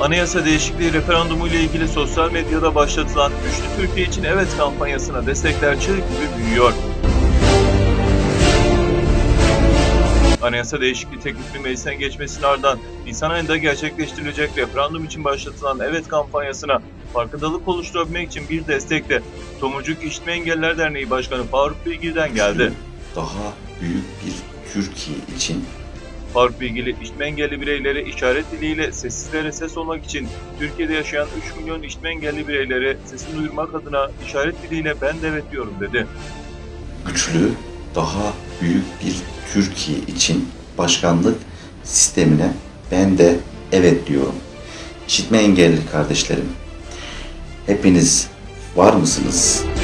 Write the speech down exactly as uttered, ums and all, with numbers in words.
Anayasa değişikliği referandumu ile ilgili sosyal medyada başlatılan Güçlü Türkiye için Evet kampanyasına destekler çığ gibi büyüyor. Anayasa değişikliği teklifinin meclisten geçmesinin ardından Nisan ayında gerçekleştirilecek referandum için başlatılan Evet kampanyasına farkındalık oluşturabilmek için bir destek de Tomurcuk İşitme Engelliler Derneği Başkanı Faruk Bilgili'den geldi. Daha büyük bir Türkiye için Faruk Bilgili, işitme engelli bireylere işaret diliyle sessizlere ses olmak için Türkiye'de yaşayan üç milyon işitme engelli bireylere sesini duyurmak adına işaret diliyle ben de evet diyorum dedi. Güçlü, daha büyük bir Türkiye için başkanlık sistemine ben de evet diyorum. İşitme engelli kardeşlerim, hepiniz var mısınız?